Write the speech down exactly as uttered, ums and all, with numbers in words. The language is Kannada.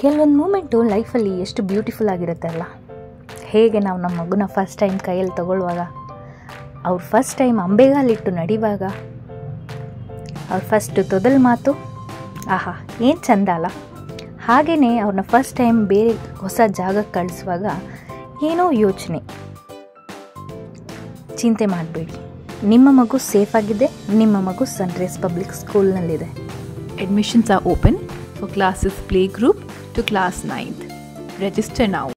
ಕೆಲವೊಂದು ಮೂಮೆಂಟು ಲೈಫಲ್ಲಿ ಎಷ್ಟು ಬ್ಯೂಟಿಫುಲ್ ಆಗಿರುತ್ತೆ ಅಲ್ಲ. ಹೇಗೆ ನಾವು ನಮ್ಮ ಮಗುನ ಫಸ್ಟ್ ಟೈಮ್ ಕೈಯಲ್ಲಿ ತಗೊಳ್ಳುವಾಗ, ಅವ್ರು ಫಸ್ಟ್ ಟೈಮ್ ಅಂಬೆಗಾಲಿಟ್ಟು ನಡಿವಾಗ, ಅವ್ರ ಫಸ್ಟ್ ತೊದಲ್ ಮಾತು, ಆಹಾ ಏನು ಚಂದ ಅಲ್ಲ. ಹಾಗೆಯೇ ಅವ್ರನ್ನ ಫಸ್ಟ್ ಟೈಮ್ ಬೇರೆ ಹೊಸ ಜಾಗಕ್ಕೆ ಕಳಿಸುವಾಗ ಏನೋ ಯೋಚನೆ. ಚಿಂತೆ ಮಾಡಬೇಡಿ, ನಿಮ್ಮ ಮಗು ಸೇಫ್ ಆಗಿದೆ. ನಿಮ್ಮ ಮಗು ಸನ್ರೈಸ್ ಪಬ್ಲಿಕ್ ಸ್ಕೂಲ್ನಲ್ಲಿದೆ. Admissions are open for classes playgroup to class ninth. Register now.